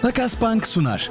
Takas Bank sunar.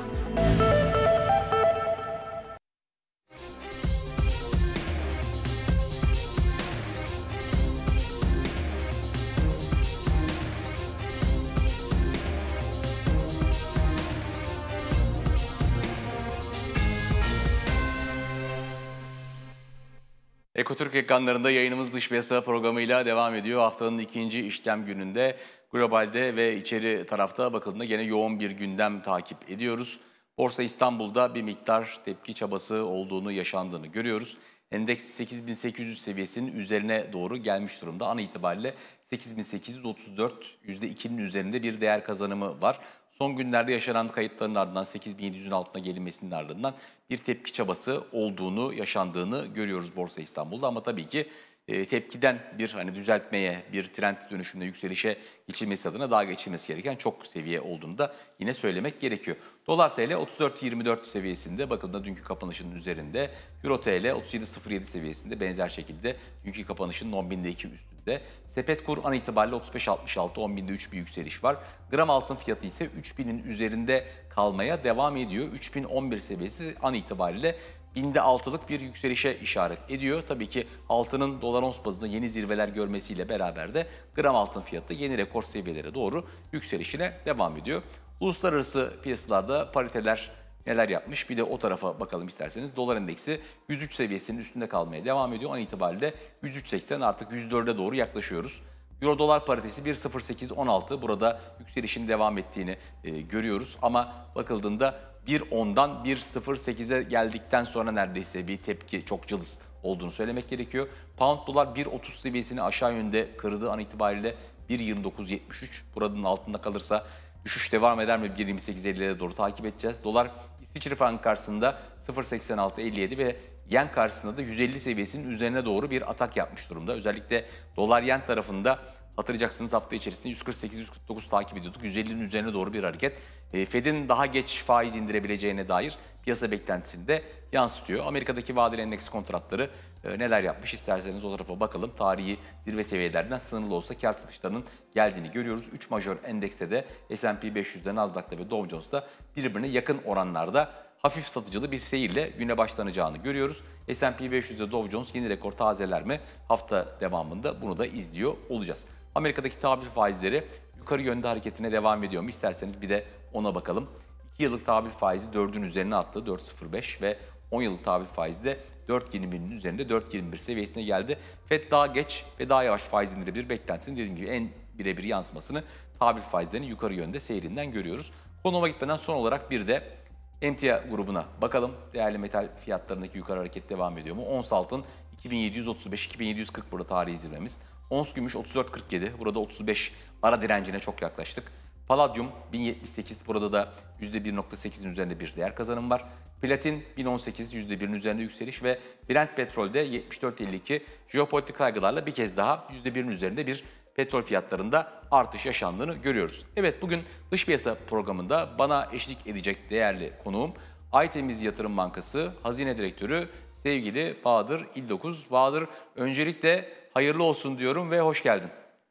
Ekotürk ekranlarında yayınımız dış piyasa programıyla devam ediyor. Haftanın ikinci işlem gününde globalde ve içeri tarafta bakıldığında gene yoğun bir gündem takip ediyoruz. Borsa İstanbul'da bir miktar tepki çabası olduğunu, yaşandığını görüyoruz. Endeks 8800 seviyesinin üzerine doğru gelmiş durumda. An itibariyle 8834, %2'nin üzerinde bir değer kazanımı var. Son günlerde yaşanan kayıpların ardından 8700'ün altına gelinmesinin ardından bir tepki çabası olduğunu, yaşandığını görüyoruz Borsa İstanbul'da. Ama tabii ki tepkiden bir düzeltmeye, bir trend dönüşümüne, yükselişe geçilmesi adına daha geçilmesi gereken çok seviye olduğunu da yine söylemek gerekiyor. Dolar TL 34.24 seviyesinde, bakın da dünkü kapanışının üzerinde. Euro TL 37.07 seviyesinde, benzer şekilde dünkü kapanışının 10.002 üstünde. Sepet kur an itibariyle 35.66, 10.000'de 3 bir yükseliş var. Gram altın fiyatı ise 3.000'in üzerinde kalmaya devam ediyor. 3.011 seviyesi an itibariyle binde 6'lık bir yükselişe işaret ediyor. Tabii ki altının dolar ons bazında yeni zirveler görmesiyle beraber de gram altın fiyatı yeni rekor seviyelere doğru yükselişine devam ediyor. Uluslararası piyasalarda pariteler neler yapmış? Bir de o tarafa bakalım isterseniz. Dolar endeksi 103 seviyesinin üstünde kalmaya devam ediyor. An itibariyle 103.80, artık 104'e doğru yaklaşıyoruz. Euro dolar paritesi 1.0816. Burada yükselişin devam ettiğini görüyoruz. Ama bakıldığında 1.10'dan 1.08'e geldikten sonra neredeyse bir tepki, çok cılız olduğunu söylemek gerekiyor. Pound dolar 1.30 seviyesini aşağı yönde kırdı an itibariyle 1.2973. Buranın altında kalırsa düşüş devam eder mi? 1.28.50'lere doğru takip edeceğiz. Dolar İsviçre frankı karşısında 0.8657 ve yen karşısında da 150 seviyesinin üzerine doğru bir atak yapmış durumda. Özellikle dolar yen tarafında hatırlayacaksınız hafta içerisinde 148-149 takip ediyorduk. 150'nin üzerine doğru bir hareket. Fed'in daha geç faiz indirebileceğine dair piyasa beklentisini de yansıtıyor. Amerika'daki vadeli endeks kontratları neler yapmış isterseniz o tarafa bakalım. Tarihi zirve seviyelerden sınırlı olsa kar satışlarının geldiğini görüyoruz. 3 majör endekste de S&P 500'de, Nasdaq'ta ve Dow Jones'ta birbirine yakın oranlarda hafif satıcılı bir seyirle güne başlanacağını görüyoruz. S&P 500'de Dow Jones yeni rekor tazeler mi? Hafta devamında bunu da izliyor olacağız. Amerika'daki tahvil faizleri yukarı yönde hareketine devam ediyor mu? İsterseniz bir de ona bakalım. 2 yıllık tahvil faizi 4'ün üzerine attı, 4.05 ve 10 yıllık tahvil faizi de 4.21'in üzerinde, 4.21 seviyesine geldi. Fed daha geç ve daha yavaş faiz indirebilir beklentisinin, dediğim gibi en birebir yansımasını tahvil faizlerinin yukarı yönde seyrinden görüyoruz. Konuma gitmeden son olarak bir de emtia grubuna bakalım. Değerli metal fiyatlarındaki yukarı hareket devam ediyor mu? Ons altın 2735-2740 burada tarihi zirvemiz. Ons gümüş 34.47, burada 35 ara direncine çok yaklaştık. Palladium 1078, burada da %1.8'in üzerinde bir değer kazanım var. Platin 1018, %1'in üzerinde yükseliş ve Brent petrolde 74.52, jeopolitik kaygılarla bir kez daha %1'in üzerinde bir petrol fiyatlarında artış yaşandığını görüyoruz. Evet, bugün dış piyasa programında bana eşlik edecek değerli konuğum Aytemiz Yatırım Bankası Hazine Direktörü sevgili Bahadır İldokuz. Bahadır, öncelikle hayırlı olsun diyorum ve hoş geldin.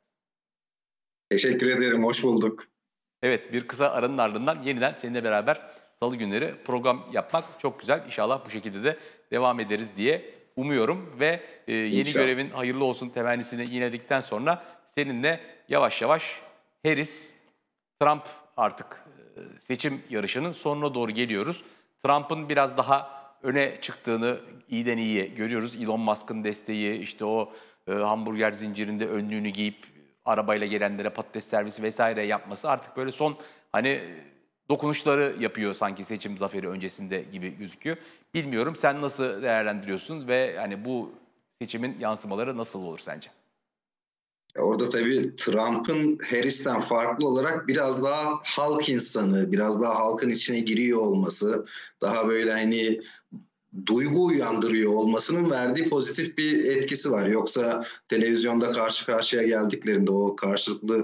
Teşekkür ederim, hoş bulduk. Evet, bir kısa aranın ardından yeniden seninle beraber salı günleri program yapmak çok güzel. İnşallah bu şekilde de devam ederiz diye umuyorum ve yeni görevin hayırlı olsun temennisini yinledikten sonra seninle yavaş yavaş Harris-Trump artık seçim yarışının sonuna doğru geliyoruz. Trump'ın biraz daha öne çıktığını iyiden iyiye görüyoruz. Elon Musk'ın desteği, işte o hamburger zincirinde önlüğünü giyip arabayla gelenlere patates servisi vesaire yapması artık böyle son dokunuşları yapıyor sanki seçim zaferi öncesinde gibi gözüküyor. Bilmiyorum, sen nasıl değerlendiriyorsun ve bu seçimin yansımaları nasıl olur sence? Orada tabii Trump'ın Harris'ten farklı olarak biraz daha halk insanı, biraz daha halkın içine giriyor olması, daha böyle duygu uyandırıyor olmasının verdiği pozitif bir etkisi var. Yoksa televizyonda karşı karşıya geldiklerinde o karşılıklı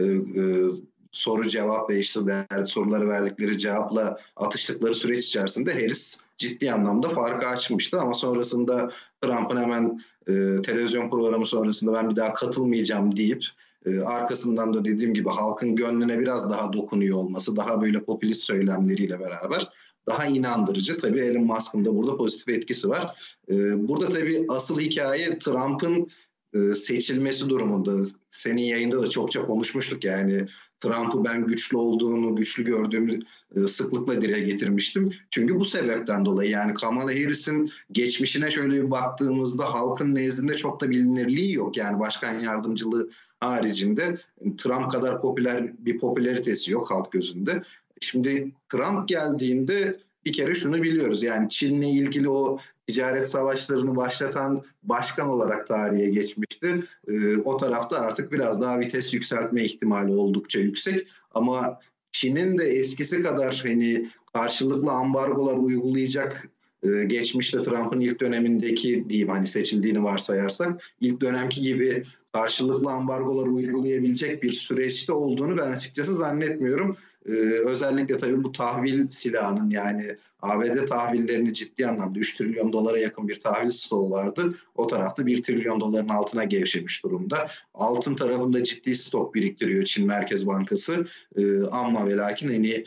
soru cevap ve soruları verdikleri cevapla atıştıkları süreç içerisinde Harris ciddi anlamda farkı açmıştı. Ama sonrasında Trump'ın hemen televizyon programı sonrasında ben bir daha katılmayacağım deyip Arkasından da dediğim gibi halkın gönlüne biraz daha dokunuyor olması, daha böyle popülist söylemleriyle beraber daha inandırıcı. Tabii Elon Musk'ın da burada pozitif etkisi var. Burada tabii asıl hikaye Trump'ın seçilmesi durumunda. Senin yayında da çokça konuşmuştuk yani. Trump'ı ben güçlü olduğunu, güçlü gördüğümü sıklıkla dile getirmiştim. Çünkü bu sebepten dolayı yani Kamala Harris'in geçmişine şöyle bir baktığımızda halkın nezdinde çok da bilinirliği yok. Yani başkan yardımcılığı haricinde Trump kadar popüler bir popülaritesi yok halk gözünde. Şimdi Trump geldiğinde bir kere şunu biliyoruz. Yani Çin'le ilgili o ticaret savaşlarını başlatan başkan olarak tarihe geçmişti. O tarafta artık biraz daha vites yükseltme ihtimali oldukça yüksek. Ama Çin'in de eskisi kadar hani karşılıklı ambargolar uygulayacak geçmişte Trump'ın ilk dönemindeki diyeyim hani seçildiğini varsayarsak ilk dönemki gibi karşılıklı ambargolar uygulayabilecek bir süreçte olduğunu ben açıkçası zannetmiyorum. Özellikle tabii bu tahvil silahının yani ABD tahvillerini ciddi anlamda 3 trilyon dolara yakın bir tahvil stoğu vardı. O tarafta 1 trilyon doların altına gevşemiş durumda. Altın tarafında ciddi stok biriktiriyor Çin Merkez Bankası. Ama ve lakin hani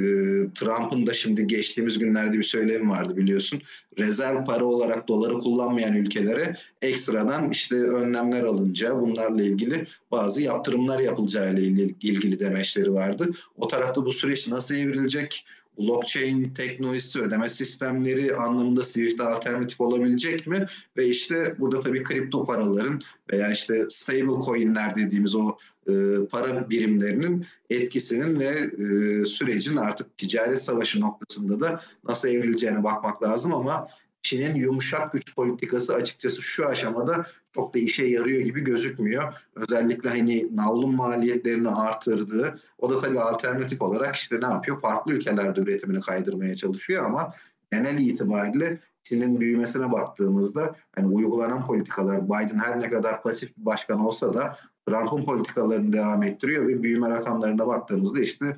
Trump'ın da şimdi geçtiğimiz günlerde bir söylemi vardı biliyorsun. Rezerv para olarak doları kullanmayan ülkelere ekstradan işte önlemler alınca bunlarla ilgili bazı yaptırımlar yapılacağı ile ilgili demeçleri vardı. O tarafta bu süreç nasıl evrilecek? Blockchain teknolojisi, ödeme sistemleri anlamında Swift'e alternatif olabilecek mi? Ve işte burada tabii kripto paraların veya işte stable coin'ler dediğimiz o para birimlerinin etkisinin ve sürecin artık ticaret savaşı noktasında da nasıl evrileceğine bakmak lazım ama Çin'in yumuşak güç politikası açıkçası şu aşamada çok da işe yarıyor gibi gözükmüyor. Özellikle hani navlun maliyetlerini artırdığı, o da tabii alternatif olarak işte ne yapıyor? Farklı ülkelerde üretimini kaydırmaya çalışıyor ama genel itibariyle Çin'in büyümesine baktığımızda hani uygulanan politikalar Biden her ne kadar pasif bir başkan olsa da Trump'ın politikalarını devam ettiriyor ve büyüme rakamlarına baktığımızda işte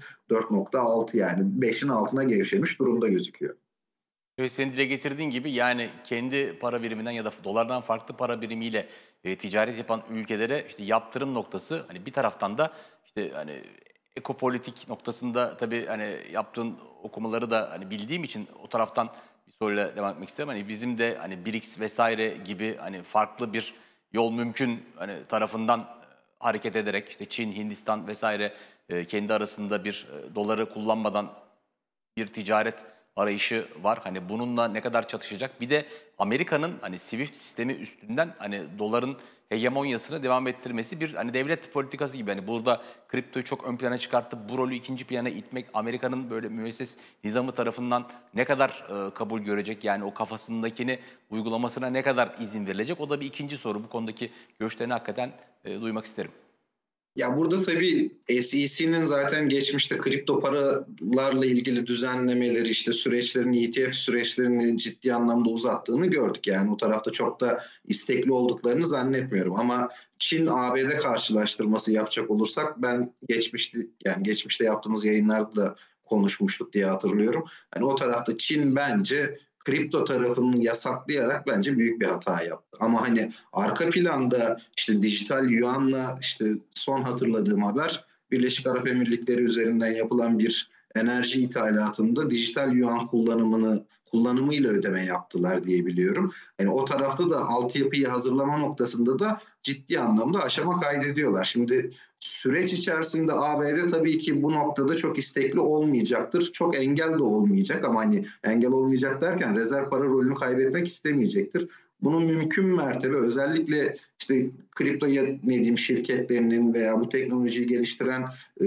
4,6 yani 5'in altına gevşemiş durumda gözüküyor. Evet, senin dile getirdiğin gibi yani kendi para biriminden ya da dolardan farklı para birimiyle ticaret yapan ülkelere işte yaptırım noktası hani bir taraftan da işte hani ekopolitik noktasında tabii hani yaptığın okumaları da hani bildiğim için o taraftan bir soruyla devam etmek isterim. Hani bizim de hani BRICS vesaire gibi hani farklı bir yol mümkün hani tarafından hareket ederek işte Çin, Hindistan vesaire kendi arasında bir doları kullanmadan bir ticaret arayışı var. Hani bununla ne kadar çatışacak? Bir de Amerika'nın hani Swift sistemi üstünden hani doların hegemonyasını devam ettirmesi bir hani devlet politikası gibi. Hani burada kriptoyu çok ön plana çıkartıp bu rolü ikinci plana itmek Amerika'nın böyle müesses nizamı tarafından ne kadar kabul görecek? Yani o kafasındakini uygulamasına ne kadar izin verilecek? O da bir ikinci soru. Bu konudaki görüşlerini hakikaten duymak isterim. Ya burada tabii SEC'nin zaten geçmişte kripto paralarla ilgili düzenlemeleri işte süreçlerini ETF süreçlerini ciddi anlamda uzattığını gördük. Yani o tarafta çok da istekli olduklarını zannetmiyorum ama Çin ABD karşılaştırması yapacak olursak ben geçmişte yaptığımız yayınlarda da konuşmuştuk diye hatırlıyorum. Hani o tarafta Çin bence kripto tarafını yasaklayarak bence büyük bir hata yaptı. Ama hani arka planda işte dijital yuanla işte son hatırladığım haber Birleşik Arap Emirlikleri üzerinden yapılan bir enerji ithalatında dijital yuan kullanımıyla ödeme yaptılar diye biliyorum. Yani o tarafta da altyapıyı hazırlama noktasında da ciddi anlamda aşama kaydediyorlar. Şimdi süreç içerisinde ABD tabii ki bu noktada çok istekli olmayacaktır. Çok engel de olmayacak ama hani engel olmayacak derken rezerv para rolünü kaybetmek istemeyecektir. Bunun mümkün mertebe özellikle işte kripto ne diyeyim şirketlerinin veya bu teknolojiyi geliştiren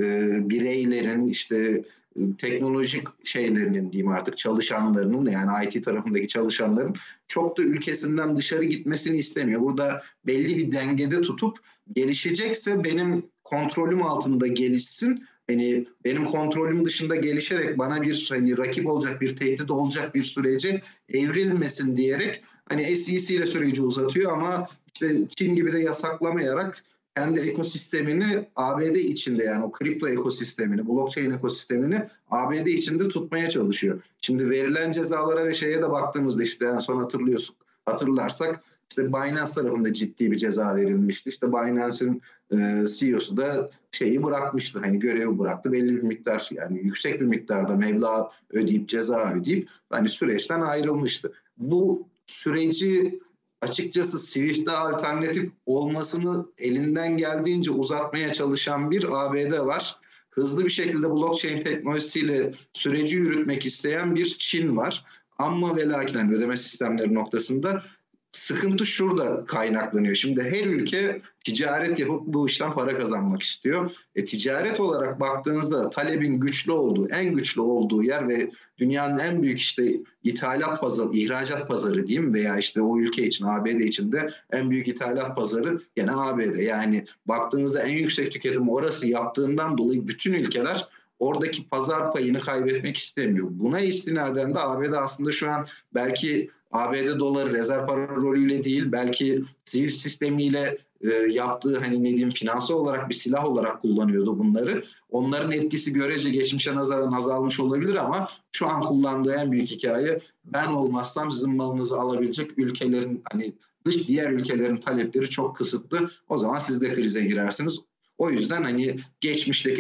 bireylerin işte teknolojik şeylerinin diyeyim artık çalışanlarının yani IT tarafındaki çalışanların çok da ülkesinden dışarı gitmesini istemiyor. Burada belli bir dengede tutup gelişecekse benim kontrolüm altında gelişsin. Hani benim kontrolüm dışında gelişerek bana bir hani rakip olacak bir tehdit olacak bir sürece evrilmesin diyerek hani SEC ile süreci uzatıyor ama işte Çin gibi de yasaklamayarak kendi ekosistemini ABD içinde yani o kripto ekosistemini, blockchain ekosistemini ABD içinde tutmaya çalışıyor. Şimdi verilen cezalara ve şeye de baktığımızda işte en son hatırlarsak işte Binance tarafında ciddi bir ceza verilmişti. İşte Binance'in CEO'su da şeyi bırakmıştı. Hani görevi bıraktı. Belli bir miktar, yani yüksek bir miktarda meblağ ödeyip, ceza ödeyip hani süreçten ayrılmıştı. Bu süreci açıkçası Swift'e alternatif olmasını elinden geldiğince uzatmaya çalışan bir ABD var. Hızlı bir şekilde blockchain teknolojisiyle süreci yürütmek isteyen bir Çin var. Ama ve lakin hani ödeme sistemleri noktasında sıkıntı şurada kaynaklanıyor. Şimdi her ülke ticaret yapıp bu işten para kazanmak istiyor. Ticaret olarak baktığınızda talebin güçlü olduğu, en güçlü olduğu yer ve dünyanın en büyük işte ithalat pazarı, ihracat pazarı diyeyim, veya işte o ülke için, ABD için de en büyük ithalat pazarı gene ABD. Yani baktığınızda en yüksek tüketim orası yaptığından dolayı bütün ülkeler oradaki pazar payını kaybetmek istemiyor. Buna istinaden de ABD aslında şu an belki ABD doları rezerv para rolüyle değil, belki Swift sistemiyle yaptığı hani ne diyeyim finansal olarak bir silah olarak kullanıyordu bunları. Onların etkisi görece geçmişe nazaran azalmış olabilir ama şu an kullandığı en büyük hikaye, ben olmazsam sizin malınızı alabilecek ülkelerin hani diğer ülkelerin talepleri çok kısıtlı. O zaman siz de krize girersiniz. O yüzden hani geçmişteki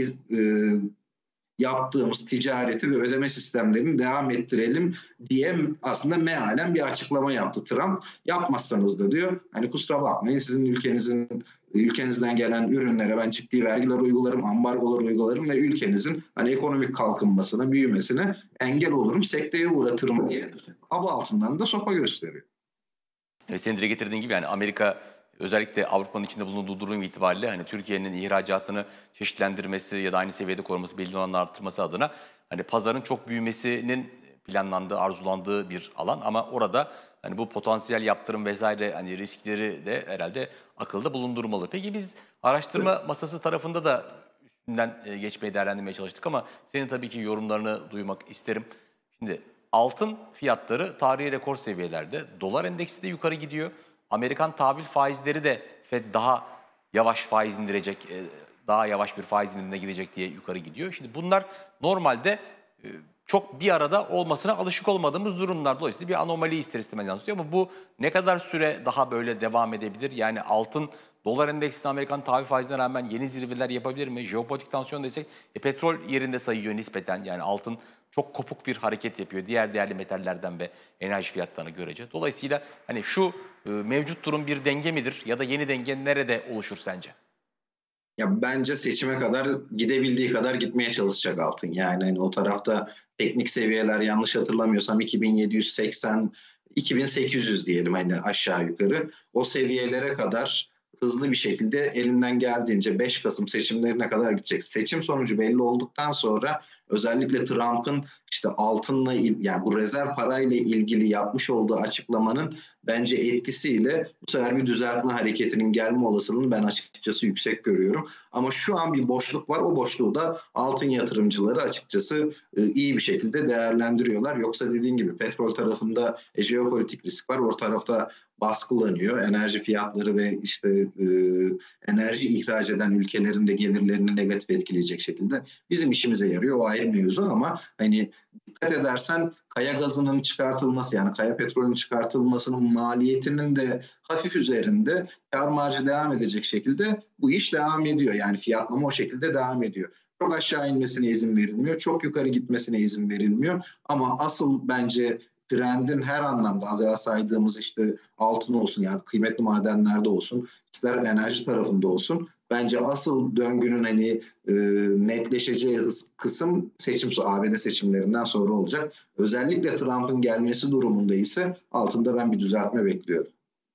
yaptığımız ticareti ve ödeme sistemlerini devam ettirelim diye aslında mealen bir açıklama yaptı Trump. Yapmazsanız da diyor hani kusura bakmayın, sizin ülkenizden gelen ürünlere ben ciddi vergiler uygularım, ambargolar uygularım ve ülkenizin hani ekonomik kalkınmasına, büyümesine engel olurum, sekteye uğratırım diye aba altından da sopa gösteriyor. Senin dile getirdiğin gibi yani Amerika özellikle Avrupa'nın içinde bulunduğu durum itibariyle hani Türkiye'nin ihracatını çeşitlendirmesi ya da aynı seviyede koruması, belli oranla arttırması adına hani pazarın çok büyümesinin planlandığı, arzulandığı bir alan ama orada hani bu potansiyel yaptırım vesaire hani riskleri de herhalde akılda bulundurmalı. Peki biz araştırma masası tarafında da üstünden geçmeyi değerlendirmeye çalıştık ama senin tabii ki yorumlarını duymak isterim. Şimdi altın fiyatları tarihi rekor seviyelerde, dolar endeksi de yukarı gidiyor. Amerikan tahvil faizleri de Fed daha yavaş faiz indirecek, daha yavaş bir faiz indirimine gidecek diye yukarı gidiyor. Şimdi bunlar normalde çok bir arada olmasına alışık olmadığımız durumlar. Dolayısıyla bir anomali ister istemez yansıtıyor ama bu ne kadar süre daha böyle devam edebilir? Yani altın, dolar endeksine, Amerikan tahvil faizine rağmen yeni zirveler yapabilir mi? Jeopolitik tansiyon desek petrol yerinde sayıyor nispeten. Yani altın çok kopuk bir hareket yapıyor diğer değerli metallerden ve enerji fiyatlarına görece. Dolayısıyla hani şu mevcut durum bir denge midir ya da yeni denge nerede oluşur sence? Ya bence seçime kadar gidebildiği kadar gitmeye çalışacak altın. Yani hani o tarafta teknik seviyeler yanlış hatırlamıyorsam 2780 2800 diyelim hani aşağı yukarı. O seviyelere kadar hızlı bir şekilde elinden geldiğince 5 Kasım seçimlerine kadar gidecek. Seçim sonucu belli olduktan sonra özellikle Trump'ın işte altınla yani bu rezerv parayla ilgili yapmış olduğu açıklamanın bence etkisiyle bu sefer bir düzeltme hareketinin gelme olasılığını ben açıkçası yüksek görüyorum. Ama şu an bir boşluk var. O boşluğu da altın yatırımcıları açıkçası iyi bir şekilde değerlendiriyorlar. Yoksa dediğin gibi petrol tarafında jeopolitik risk var. O tarafta baskılanıyor. Enerji fiyatları ve işte enerji ihraç eden ülkelerin de gelirlerini negatif etkileyecek şekilde bizim işimize yarıyor. O ayrı mevzu ama hani dikkat edersen kaya gazının çıkartılması, yani kaya petrolünün çıkartılmasının maliyetinin de hafif üzerinde kar marjı devam edecek şekilde bu iş devam ediyor. Yani fiyatlama o şekilde devam ediyor. Çok aşağı inmesine izin verilmiyor. Çok yukarı gitmesine izin verilmiyor. Ama asıl bence trendin her anlamda az evvel saydığımız işte altın olsun, yani kıymetli madenlerde olsun, ister enerji tarafında olsun. Bence asıl döngünün hani netleşeceği kısım ABD seçimlerinden sonra olacak. Özellikle Trump'ın gelmesi durumunda ise altında ben bir düzeltme bekliyorum.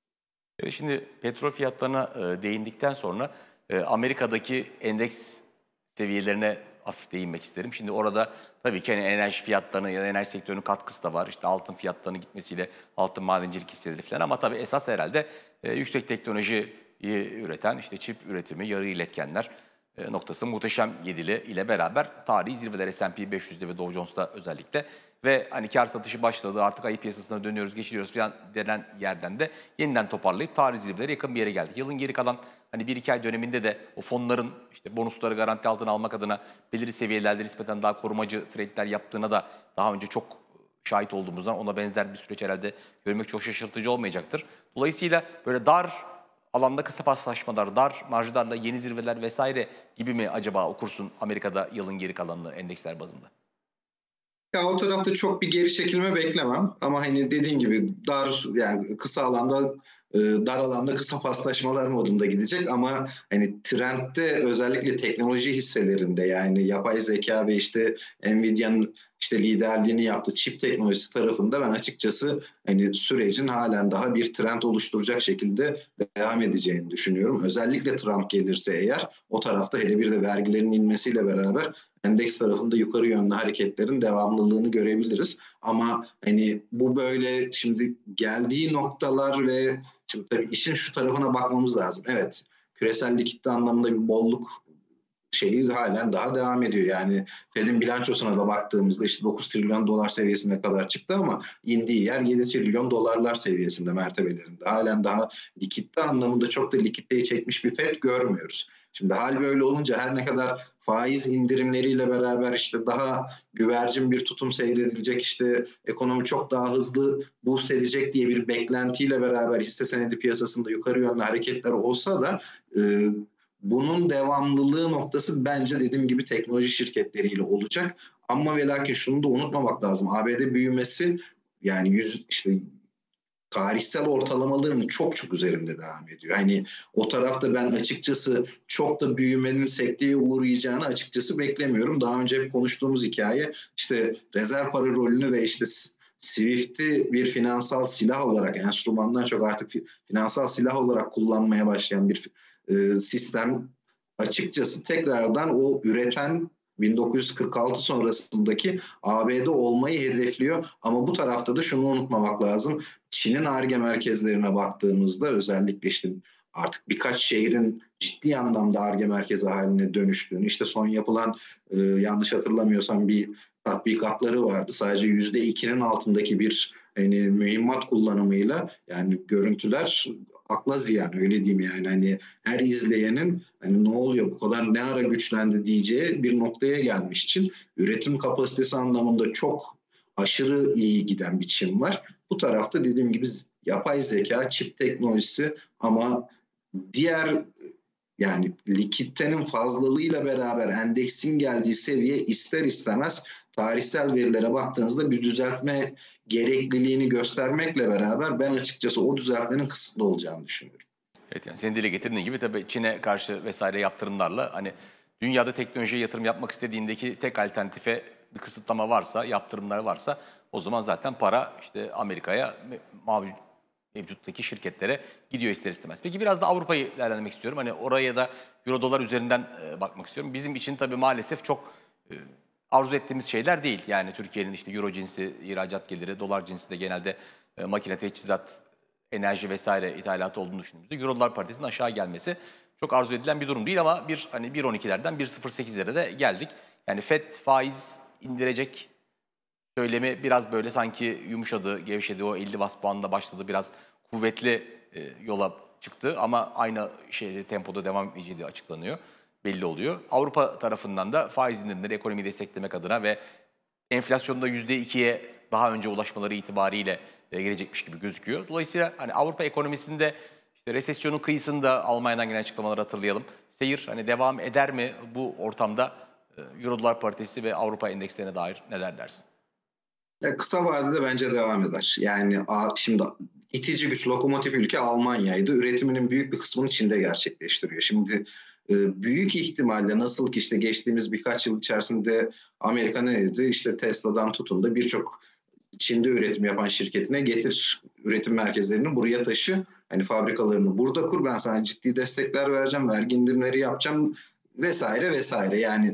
Şimdi petrol fiyatlarına değindikten sonra Amerika'daki endeks seviyelerine hafif değinmek isterim. Şimdi orada tabii ki hani enerji fiyatlarının ya da enerji sektörünün katkısı da var. İşte altın fiyatlarının gitmesiyle altın madencilik hisseleri falan ama tabii esas herhalde yüksek teknoloji üreten işte çip üretimi, yarı iletkenler noktasında muhteşem yedili ile beraber tarihi zirveler S&P 500'de ve Dow Jones'ta özellikle ve hani kar satışı başladı artık ayı piyasasına dönüyoruz geçiliyoruz falan denen yerden de yeniden toparlayıp tarihi zirvelere yakın bir yere geldik. Yılın geri kalan hani 1-2 ay döneminde de o fonların işte bonusları garanti altına almak adına belirli seviyelerde nispeten daha korumacı trade'ler yaptığına da daha önce çok şahit olduğumuzdan ona benzer bir süreç herhalde görmek çok şaşırtıcı olmayacaktır. Dolayısıyla böyle dar alanda kısa paslaşmalar, dar marjlarla yeni zirveler vesaire gibi mi acaba okursun Amerika'da yılın geri kalanını endeksler bazında? Ya o tarafta çok bir geri çekilme beklemem ama hani dediğin gibi dar yani kısa alanda dar alanda kısa paslaşmalar modunda gidecek ama hani trendde özellikle teknoloji hisselerinde yani yapay zeka ve işte Nvidia'nın işte liderliğini yaptığı çip teknolojisi tarafında ben açıkçası hani sürecin halen daha bir trend oluşturacak şekilde devam edeceğini düşünüyorum. Özellikle Trump gelirse eğer o tarafta hele bir de vergilerin inmesiyle beraber endeks tarafında yukarı yönlü hareketlerin devamlılığını görebiliriz. Ama hani bu böyle şimdi geldiği noktalar ve şimdi tabii işin şu tarafına bakmamız lazım. Evet, küresel likitte anlamında bir bolluk şeyi halen daha devam ediyor. Yani Fed'in bilançosuna da baktığımızda işte 9 trilyon dolar seviyesine kadar çıktı ama indiği yer 7 trilyon dolarlar seviyesinde mertebelerinde. Halen daha likitte anlamında çok da likiditeyi çekmiş bir Fed görmüyoruz. Şimdi hal böyle olunca her ne kadar faiz indirimleriyle beraber işte daha güvercin bir tutum seyredilecek, işte ekonomi çok daha hızlı boost edecek diye bir beklentiyle beraber hisse senedi piyasasında yukarı yönlü hareketler olsa da bunun devamlılığı noktası bence dediğim gibi teknoloji şirketleriyle olacak. Ama ve lakin şunu da unutmamak lazım. ABD büyümesi yani işte tarihsel ortalamaların çok çok üzerinde devam ediyor. Hani o tarafta ben açıkçası çok da büyümenin sekteye uğrayacağını açıkçası beklemiyorum. Daha önce hep konuştuğumuz hikaye işte rezerv para rolünü ve işte Swift'i bir finansal silah olarak, enstrümandan çok artık finansal silah olarak kullanmaya başlayan bir sistem açıkçası tekrardan o üreten 1946 sonrasındaki ABD olmayı hedefliyor. Ama bu tarafta da şunu unutmamak lazım. Çin'in Ar-Ge merkezlerine baktığımızda özellikle işte artık birkaç şehrin ciddi anlamda Ar-Ge merkezi haline dönüştüğünü, işte son yapılan yanlış hatırlamıyorsam bir tatbikatları vardı. Sadece %2'nin altındaki bir hani mühimmat kullanımıyla yani görüntüler akla ziyan, öyle diyeyim yani. Hani her izleyenin hani ne oluyor bu kadar ne ara güçlendi diyeceği bir noktaya gelmiş Çin. Üretim kapasitesi anlamında çok aşırı iyi giden bir Çin var. Bu tarafta dediğim gibi yapay zeka, çip teknolojisi ama diğer yani likiditenin fazlalığıyla beraber endeksin geldiği seviye ister istemez tarihsel verilere baktığınızda bir düzeltme gerekliliğini göstermekle beraber ben açıkçası o düzeltmenin kısıtlı olacağını düşünüyorum. Evet, yani senin dile getirdiğin gibi tabii Çin'e karşı vesaire yaptırımlarla hani dünyada teknolojiye yatırım yapmak istediğindeki tek alternatife bir kısıtlama varsa, yaptırımlar varsa o zaman zaten para işte Amerika'ya mevcuttaki şirketlere gidiyor ister istemez. Peki biraz da Avrupa'yı değerlendirmek istiyorum. Hani oraya da euro dolar üzerinden bakmak istiyorum. Bizim için tabii maalesef çok arzu ettiğimiz şeyler değil. Yani Türkiye'nin işte euro cinsi ihracat geliri, dolar cinsi de genelde makine, teçhizat, enerji vesaire ithalatı olduğunu düşündüğümüzde euro dolar paritesinin aşağı gelmesi çok arzu edilen bir durum değil ama hani 1.12'lerden 1.08'lere de geldik. Yani FED faiz indirecek söylemi biraz böyle sanki yumuşadı, gevşedi. O 50 bas puanla başladı. Biraz kuvvetli yola çıktı ama aynı şeyde tempoda devam etmeyeceği de açıklanıyor. Belli oluyor. Avrupa tarafından da faiz indirimleri ekonomiyi desteklemek adına ve enflasyonda %2'ye daha önce ulaşmaları itibariyle gelecekmiş gibi gözüküyor. Dolayısıyla hani Avrupa ekonomisinde işte resesyonun kıyısında Almanya'dan gelen açıklamaları hatırlayalım. Seyir hani devam eder mi bu ortamda Euro dolar paritesi ve Avrupa endekslerine dair neler dersin? Kısa vadede bence devam eder. Yani şimdi itici güç lokomotif ülke Almanya'ydı. Üretiminin büyük bir kısmını Çin'de gerçekleştiriyor. Şimdi büyük ihtimalle nasıl ki işte geçtiğimiz birkaç yıl içerisinde Amerika ne dedi? İşte Tesla'dan tutun da birçok Çin'de üretim yapan şirketine getir üretim merkezlerini buraya taşı. Hani fabrikalarını burada kur, ben sana ciddi destekler vereceğim, vergi indirimleri yapacağım vesaire vesaire. Yani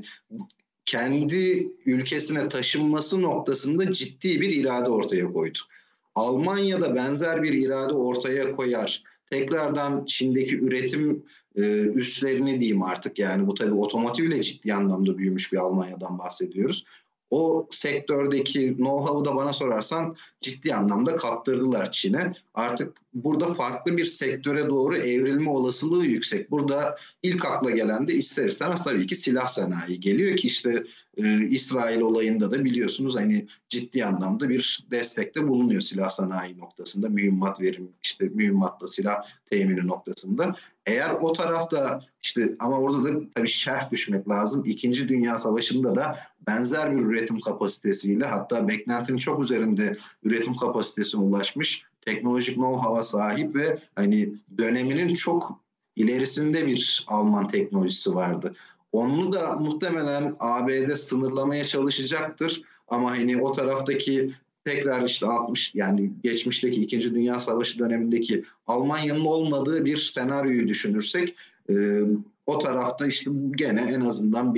kendi ülkesine taşınması noktasında ciddi bir irade ortaya koydu. Almanya'da benzer bir irade ortaya koyar. Tekrardan Çin'deki üretim üslerini diyeyim artık, yani bu tabii otomotivle ciddi anlamda büyümüş bir Almanya'dan bahsediyoruz. o sektördeki know-how'u da bana sorarsan ciddi anlamda kaptırdılar Çin'e. Artık burada farklı bir sektöre doğru evrilme olasılığı yüksek. Burada ilk akla gelen de ister istemez tabii ki silah sanayi geliyor ki işte İsrail olayında da biliyorsunuz hani ciddi anlamda bir destekte bulunuyor silah sanayi noktasında, mühimmat verim, işte mühimmatla silah temini noktasında. Eğer o tarafta işte ama orada da tabii şerh düşmek lazım. İkinci Dünya Savaşı'nda da benzer bir üretim kapasitesiyle, hatta beklentinin çok üzerinde üretim kapasitesine ulaşmış, teknolojik know-how'a sahip ve hani döneminin çok ilerisinde bir Alman teknolojisi vardı. Onu da muhtemelen ABD sınırlamaya çalışacaktır ama hani o taraftaki tekrar işte 60 yani geçmişteki 2. Dünya Savaşı dönemindeki Almanya'nın olmadığı bir senaryoyu düşünürsek o tarafta işte gene en azından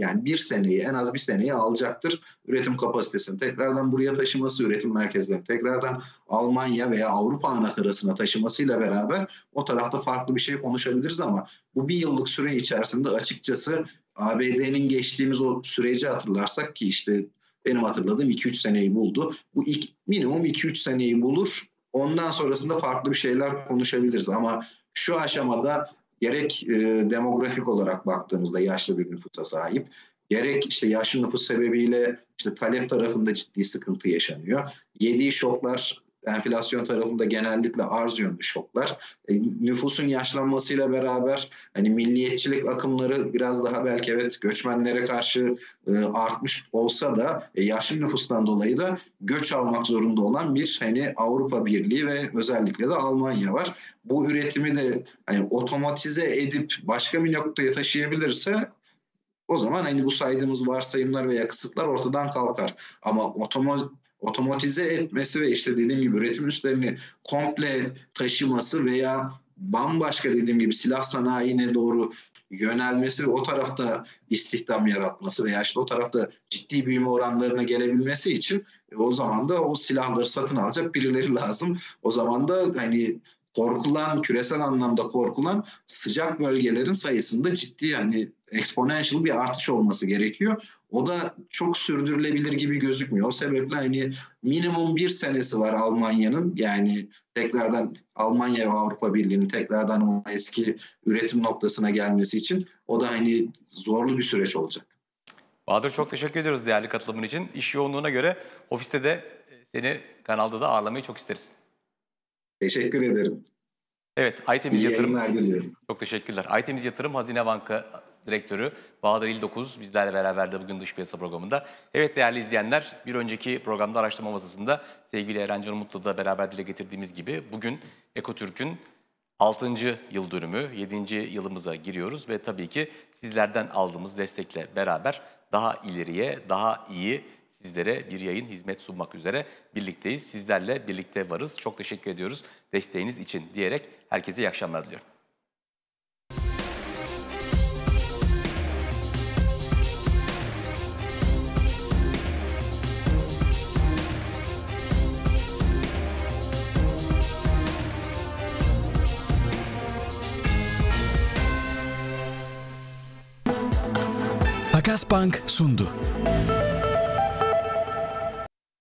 en az bir seneyi alacaktır üretim kapasitesini tekrardan buraya taşıması, üretim merkezlerini tekrardan Almanya veya Avrupa anakarasına taşımasıyla beraber o tarafta farklı bir şey konuşabiliriz ama bu bir yıllık süre içerisinde açıkçası ABD'nin geçtiğimiz o süreci hatırlarsak ki işte benim hatırladığım 2-3 seneyi buldu. Bu minimum 2-3 seneyi bulur. Ondan sonrasında farklı bir şeyler konuşabiliriz ama şu aşamada gerek demografik olarak baktığımızda yaşlı bir nüfusa sahip, gerek işte yaşlı nüfus sebebiyle işte talep tarafında ciddi sıkıntı yaşanıyor. Yediği şoklar enflasyon tarafında genellikle arz yönlü şoklar. Nüfusun yaşlanmasıyla beraber hani milliyetçilik akımları biraz daha belki evet göçmenlere karşı artmış olsa da yaşlı nüfustan dolayı da göç almak zorunda olan bir hani Avrupa Birliği ve özellikle de Almanya var. Bu üretimi de hani otomatize edip başka bir noktaya taşıyabilirse o zaman hani bu saydığımız varsayımlar veya kısıtlar ortadan kalkar. Ama otomatize etmesi ve işte dediğim gibi üretim üslerini komple taşıması veya bambaşka dediğim gibi silah sanayine doğru yönelmesi ve o tarafta istihdam yaratması veya işte o tarafta ciddi büyüme oranlarına gelebilmesi için o zaman da o silahları satın alacak birileri lazım. O zaman da hani küresel anlamda korkulan sıcak bölgelerin sayısında ciddi hani exponential bir artış olması gerekiyor. O da çok sürdürülebilir gibi gözükmüyor. O sebeple hani minimum bir senesi var Almanya'nın. Yani tekrardan Almanya ve Avrupa Birliği'nin tekrardan o eski üretim noktasına gelmesi için o da hani zorlu bir süreç olacak. Bahadır çok teşekkür ediyoruz değerli katılımın için. İş yoğunluğuna göre ofiste de seni kanalda da ağırlamayı çok isteriz. Teşekkür ederim. Evet, Aytemiz Yatırım. Diliyorum. Çok teşekkürler. Aytemiz Yatırım Hazine Banka Direktörü Bahadır İldokuz bizlerle beraber de bugün dış piyasa programında. Evet değerli izleyenler, bir önceki programda araştırma masasında sevgili Eren Can Umut'la da beraber dile getirdiğimiz gibi bugün Ekotürk'ün 6. yıl dönümü, 7. yılımıza giriyoruz ve tabii ki sizlerden aldığımız destekle beraber daha ileriye, daha iyi sizlere bir yayın hizmet sunmak üzere birlikteyiz. Sizlerle birlikte varız. Çok teşekkür ediyoruz desteğiniz için diyerek herkese iyi akşamlar diliyorum. Takas Bank sundu.